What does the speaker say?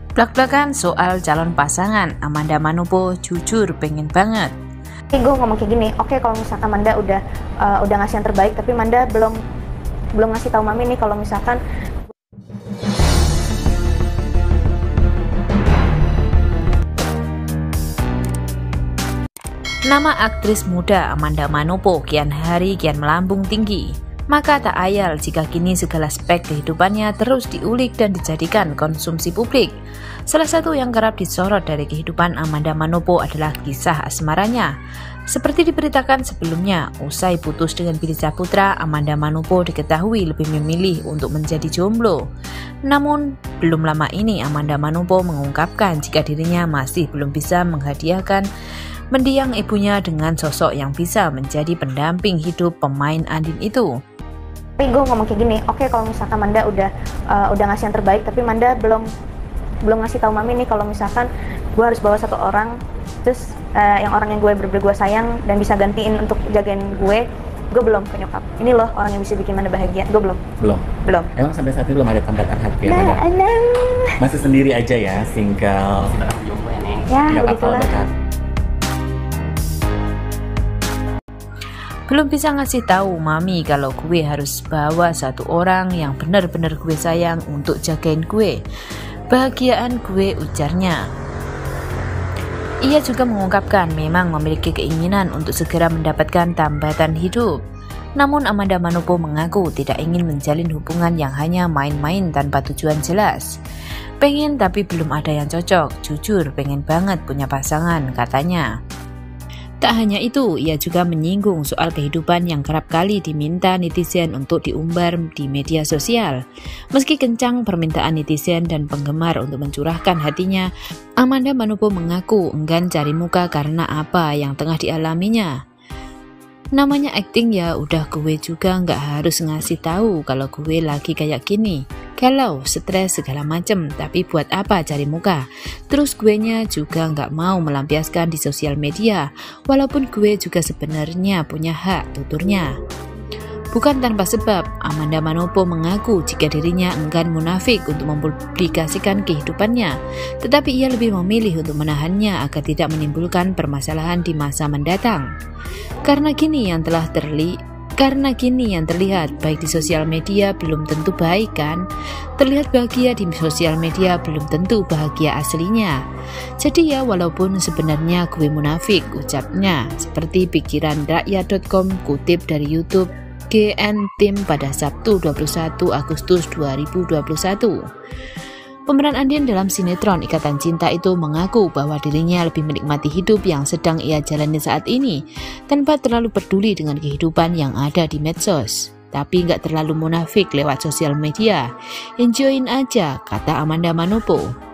Blak-blakan soal calon pasangan, Amanda Manopo jujur pengen banget. Gue ngomong kayak gini, oke, kalau misalkan Manda udah ngasih yang terbaik, tapi Manda belum ngasih tahu Mami nih kalau misalkan Nama aktris muda Amanda Manopo kian hari kian melambung tinggi. Maka tak ayal jika kini segala aspek kehidupannya terus diulik dan dijadikan konsumsi publik. Salah satu yang kerap disorot dari kehidupan Amanda Manopo adalah kisah asmaranya. Seperti diberitakan sebelumnya, usai putus dengan Billy Saputra, Amanda Manopo diketahui lebih memilih untuk menjadi jomblo. Namun, belum lama ini Amanda Manopo mengungkapkan jika dirinya masih belum bisa menghadiahkan mendiang ibunya dengan sosok yang bisa menjadi pendamping hidup pemain Andin itu. Tapi gue ngomong kayak gini, oke, kalau misalkan Manda udah ngasih yang terbaik, tapi Manda belum ngasih tahu Mami nih kalau misalkan gue harus bawa satu orang, terus yang orang yang gue bener-bener gue sayang dan bisa gantiin untuk jagain gue belum ke nyokap. Ini loh orang yang bisa bikin Manda bahagia. Gue belum. Emang sampai saat ini belum ada tanda hati ya, Manda? Masih sendiri aja ya, single. Ya, begitulah. Belum bisa ngasih tahu Mami kalau gue harus bawa satu orang yang benar-benar gue sayang untuk jagain gue. Bahagiaan gue, ujarnya. Ia juga mengungkapkan memang memiliki keinginan untuk segera mendapatkan tambatan hidup. Namun Amanda Manopo mengaku tidak ingin menjalin hubungan yang hanya main-main tanpa tujuan jelas. Pengen tapi belum ada yang cocok, jujur pengen banget punya pasangan, katanya. Tak hanya itu, ia juga menyinggung soal kehidupan yang kerap kali diminta netizen untuk diumbar di media sosial. Meski kencang permintaan netizen dan penggemar untuk mencurahkan hatinya, Amanda Manopo mengaku enggan cari muka karena apa yang tengah dialaminya. Namanya acting ya, udah gue juga nggak harus ngasih tahu kalau gue lagi kayak gini. Galau, stres segala macem, tapi buat apa cari muka? Terus guenya juga nggak mau melampiaskan di sosial media, walaupun gue juga sebenarnya punya hak, tuturnya. Bukan tanpa sebab, Amanda Manopo mengaku jika dirinya enggan munafik untuk mempublikasikan kehidupannya, tetapi ia lebih memilih untuk menahannya agar tidak menimbulkan permasalahan di masa mendatang. Karena kini yang terlihat baik di sosial media belum tentu baik kan? Terlihat bahagia di sosial media belum tentu bahagia aslinya. Jadi ya walaupun sebenarnya gue munafik, ucapnya, seperti pikiran rakyat.com kutip dari YouTube GN Tim pada Sabtu 21 Agustus 2021. Pemeran Andin dalam sinetron Ikatan Cinta itu mengaku bahwa dirinya lebih menikmati hidup yang sedang ia jalani saat ini tanpa terlalu peduli dengan kehidupan yang ada di medsos. Tapi nggak terlalu munafik lewat sosial media. Enjoyin aja, kata Amanda Manopo.